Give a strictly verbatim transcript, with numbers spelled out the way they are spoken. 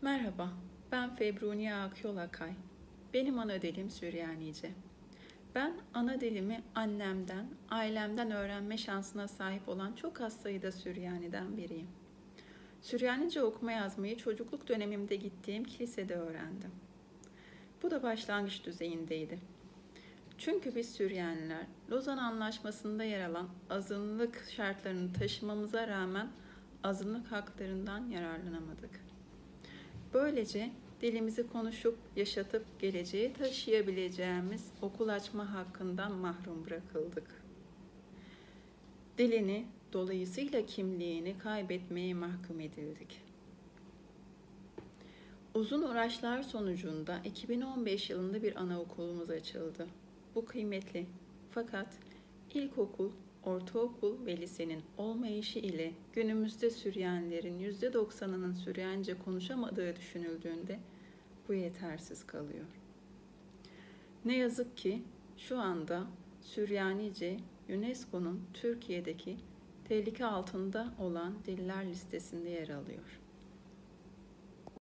Merhaba, ben Februniye Akyol Akay. Benim ana dilim Süryanice. Ben ana dilimi annemden, ailemden öğrenme şansına sahip olan çok az sayıda Süryaniden biriyim. Süryanice okuma yazmayı çocukluk dönemimde gittiğim kilisede öğrendim. Bu da başlangıç düzeyindeydi. Çünkü biz Süryaniler, Lozan Anlaşması'nda yer alan azınlık şartlarını taşımamıza rağmen azınlık haklarından yararlanamadık. Böylece dilimizi konuşup, yaşatıp geleceğe taşıyabileceğimiz okul açma hakkından mahrum bırakıldık. Dilini, dolayısıyla kimliğini kaybetmeye mahkum edildik. Uzun uğraşlar sonucunda iki bin on beş yılında bir anaokulumuz açıldı. Bu kıymetli. Fakat ilkokul, ortaokul ve lisenin olmayışı ile günümüzde Süryanilerin yüzde doksanının Süryanice konuşamadığı düşünüldüğünde bu yetersiz kalıyor. Ne yazık ki şu anda Süryanice UNESCO'nun Türkiye'deki tehlike altında olan diller listesinde yer alıyor.